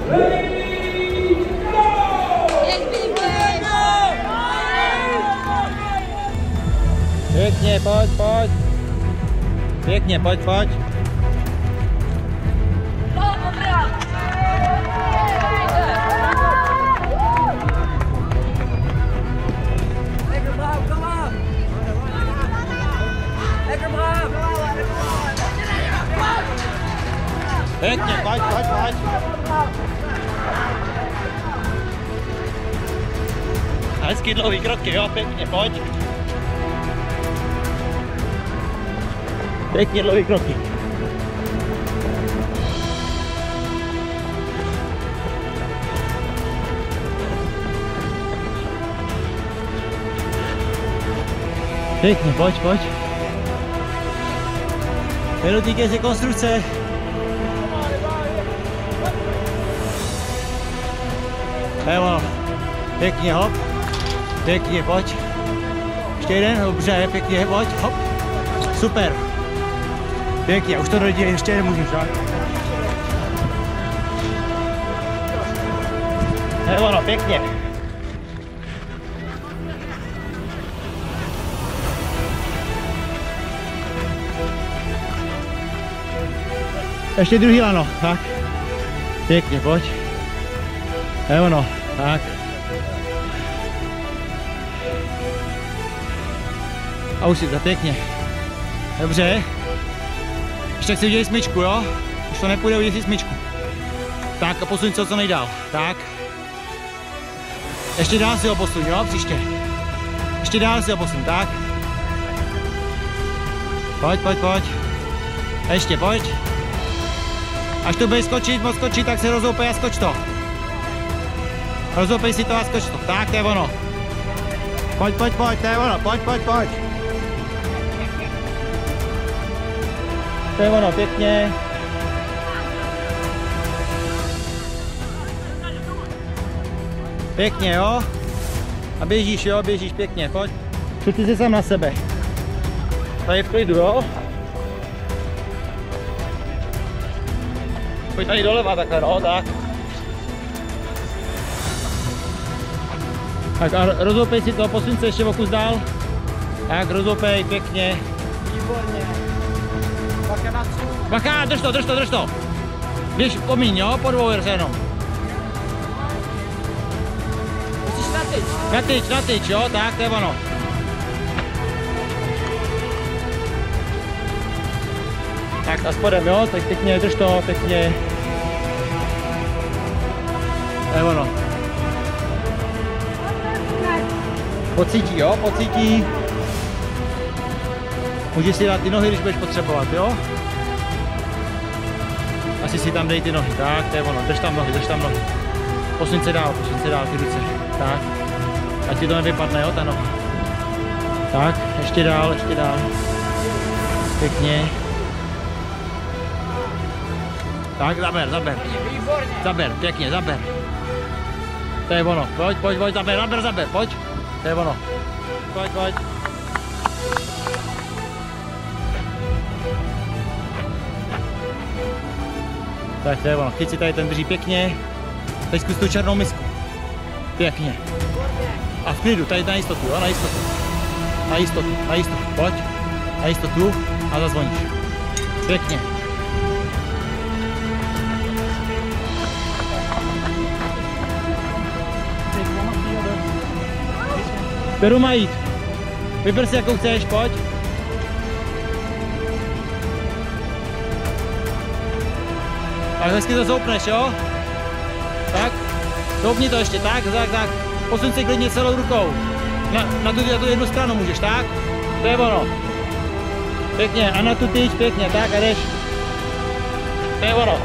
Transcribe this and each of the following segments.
Pěkně, pojď, pojď. Pěkně, pojď, pojď. Pěkně, pojď, pojď, pojď. Hezký dlouhý kroky, jo, pěkně, pojď. Pěkně dlouhý kroky. Pěkně, pojď, pojď. Nedotýkej se konstrukce. Evo, pěkně, hop. Pěkně, pojď. Ještě jeden, dobře, pěkně, pojď, hop. Super. Pěkně, už to dojde, ještě nemůžeš, tak? Evo, no, pěkně. Ještě druhý lano, tak. Pěkně, pojď. Evo, no, tak. A už si to pěkně. Dobře. Ještě tak si udělej smyčku, jo? Už to nepůjde, udělej si smyčku. Tak a posuň se co nejdál. Tak. Ještě dál si ho posuň, jo? Příště. Ještě dál si ho posuň, tak. Pojď, pojď, pojď. A ještě, pojď. Až to budeš skočit, moc skočit, tak se rozhoupej a skoč to. Rozhoupej si to a skoč to. Tak, to je ono. Pojď, pojď, pojď, to je ono. Pojď, pojď, pojď. To je ono, pěkně. Pěkně, jo? A běžíš, jo? Běžíš pěkně, pojď. Šuti se sám na sebe. Tady v klidu, jo? Pojď tady doleva takhle, no, tak. Tak a rozhoupej si to, posuň se ještě o kus dál. Tak, rozhoupej, pěkně. Výborně. Bacha, drž to, drž to, drž to. Běž pomíň, jo, po dvou jenom. Musíš na tyč. Na tyč, jo, tak, to je ono. Tak a spodem, jo, tak pěkně, drž to, pěkně. To je ono. Pocítí, jo, pocítí. Můžeš si dát ty nohy, když budeš potřebovat, jo? Asi si tam dej ty nohy, tak, to je ono, drž tam nohy, drž tam nohy. Posuň se dál ty ruce, tak. Ať ti to nevypadne, jo, ta noha. Tak, ještě dál, ještě dál. Pěkně. Tak, zaber, zaber. Zaber, pěkně, zaber. To je ono, pojď, pojď, pojď, zaber, zaber, zaber, pojď. To je ono. Pojď, pojď. Tak to je ono, chyť si tady ten drží pěkně. Teď zkus tu černou misku. Pěkně. A v klidu, tady na jistotu, jo, na jistotu. Na jistotu, na jistotu, pojď. Na jistotu a zazvoníš. Pěkně. Beru má jít. Vyber si jakou chceš, pojď. Tak hezky to zoupneš, jo? Tak. Zoupni to ještě, tak, tak, tak. Posuň si klidně celou rukou. Na tu jednu stranu můžeš, tak? To je ono. Pěkně, a na tu tyč, pěkně, tak a jdeš. To je ono.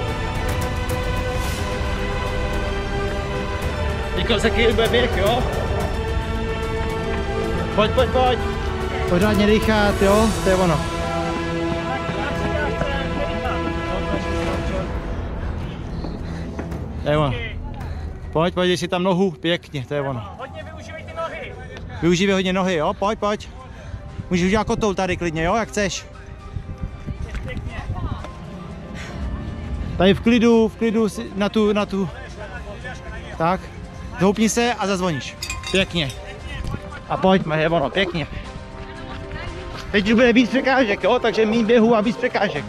Teďko se kýlbe běh, jo? Pojď, pojď, pojď. Pořádně dýchat, jo? To je ono. To je ono. Pojď, pojď, dej si tam nohu, pěkně, to je ono. Hodně využívej ty nohy. Využívej hodně nohy, jo? Pojď, pojď. Můžeš udělat kotoul tady klidně, jo? Jak chceš. Tady v klidu si na tu. Tak, zhoupni se a zazvoníš. Pěkně. A pojďme, je ono, pěkně. Teď už bude víc překážek, jo, takže méně běhu a víc překážek.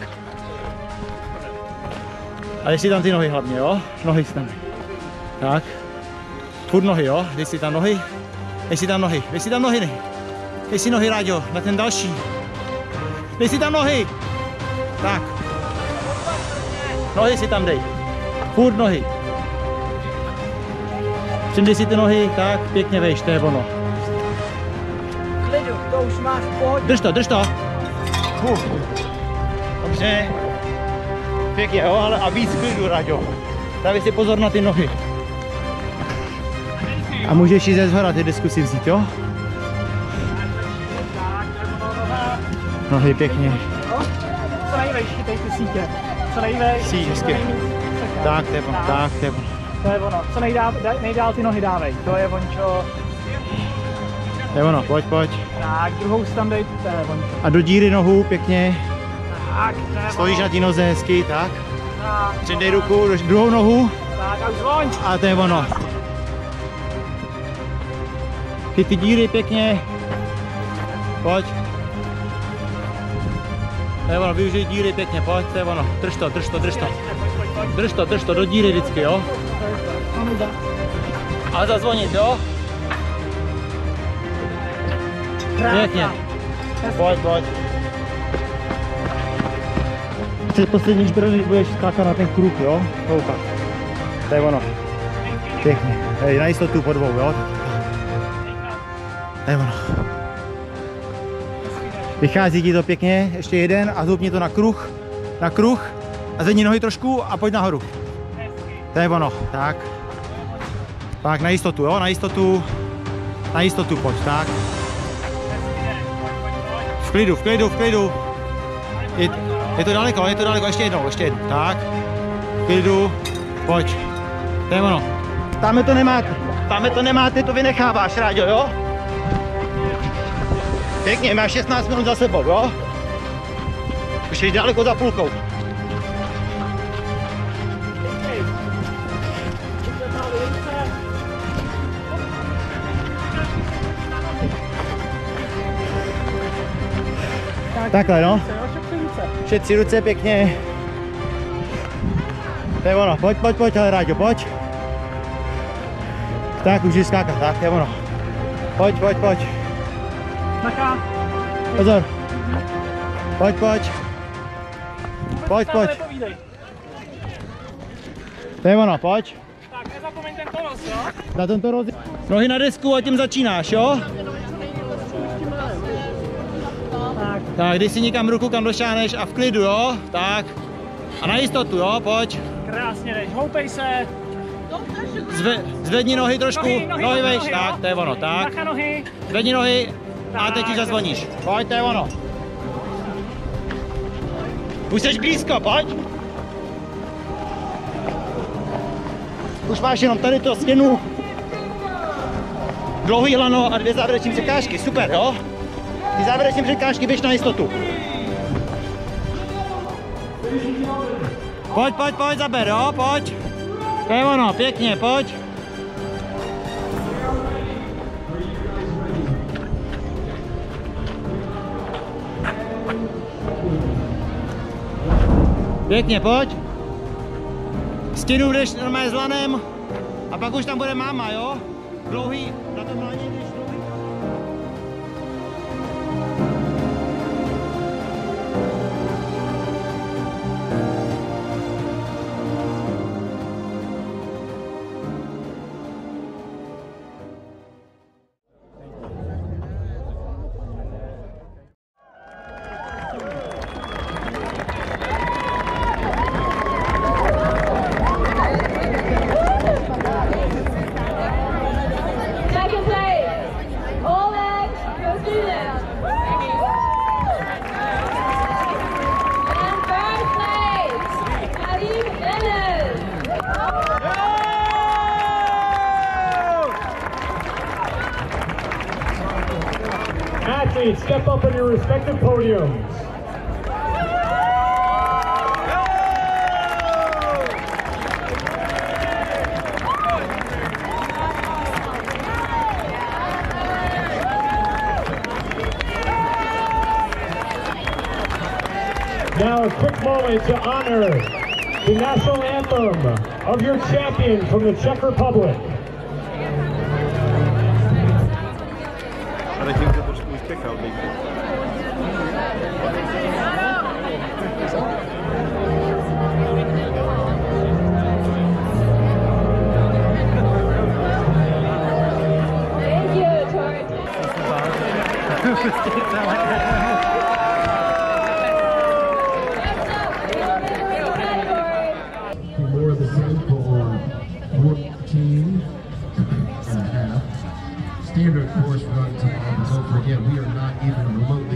A dej si tam ty nohy hlavně, jo, nohy si tam. Tak, furt nohy, jo, dej si tam nohy. Dej si tam nohy, dej si tam nohy. Dej si nohy, Ráďo, na ten další. Dej si tam nohy. Tak. Nohy si tam dej. Furt nohy. Přindej si ty nohy, tak, pěkně vejš, to je ono. Klidu, to už máš v pohodě. Drž to. Dobře. Pěkně, jo, ale a víc klidu, Raďo. Dávej si pozor na ty nohy. A můžeš jít ze zhora ty disky si vzít, jo? Nohy pěkně. Co nejvejš, chytej ty sítě. Co nejvejš. Hezky. Tak, to je ono, tak, to je ono. To je ono. Co nejdál ty nohy dávej. To je vončo. To je ono, pojď. Tak, druhou si tam dej, to je vončo. A do díry nohu, pěkně. Tak, to je Stojíš na té noze hezky, tak. Tak. Přidej ruku, druhou nohu. Tak, a už zvoň. A to je ono. Chyť ty díry pěkně. Pojď. To je ono, využij díry pěkně, pojď, to je ono. Drž to. Drž to do díry vždycky, jo. A zazvonit, jo. Pěkně. Pojď. Před poslední šbrny budeš skákat na ten kruh, jo. Koukat. To je ono. Pěkně. Hej, na jistotu po dvou, jo. To je ono. Vychází ti to pěkně, ještě jeden a zhoupni to na kruh a zvedni nohy trošku a pojď nahoru. To je ono, tak. Tak, na jistotu, jo, na jistotu pojď, tak. V klidu. Je to daleko, ještě jednou, tak. V klidu, pojď. To je ono. Tam to nemáte, to vynecháváš, Ráďo, jo? Pěkně, máš 16 minut za sebou, jo? Už jsi daleko za půlkou. Takhle, no. Šetři ruce pěkně. To je ono, pojď, ale Ráďo, pojď. Tak, už jsi skákat, tak, to je ono. Pojď. Pozor. Pojď. To je ono, pojď. Tak, nezapomeň ten tonos, jo? Na tento rozdíl. Nohy na desku a tím začínáš, jo? Tak, když si někam ruku, kam došáneš a v klidu, jo? Tak. A na jistotu, jo? Pojď. Krásně jdeš, houpej se. Zvedni nohy trošku, nohy vejš, nohy, tak, to je ono, tak. Bacha nohy. Zvedni nohy a teď už zazvoníš. Pojď, to je ono. Už jsi blízko, pojď. Už máš jenom tady to stěnu. Dlouhý lano a 2 závěreční překážky, super, jo? Ty závěreční překážky běž na jistotu. Pojď, zaber, jo, pojď. To je ono, pěkně, pojď. Pěkně, pojď. Stěnu jdeš normálně s lanem a pak už tam bude máma, jo? Dlouhý, na tom laně jdeš dlouhý. Athletes, step up on your respective podiums. a quick moment to honor the national anthem of your champion from the Czech Republic. Ale tím to trošku uspěchal, More of the same for 14.5. Standard course run time. Don't forget, we are not even remotely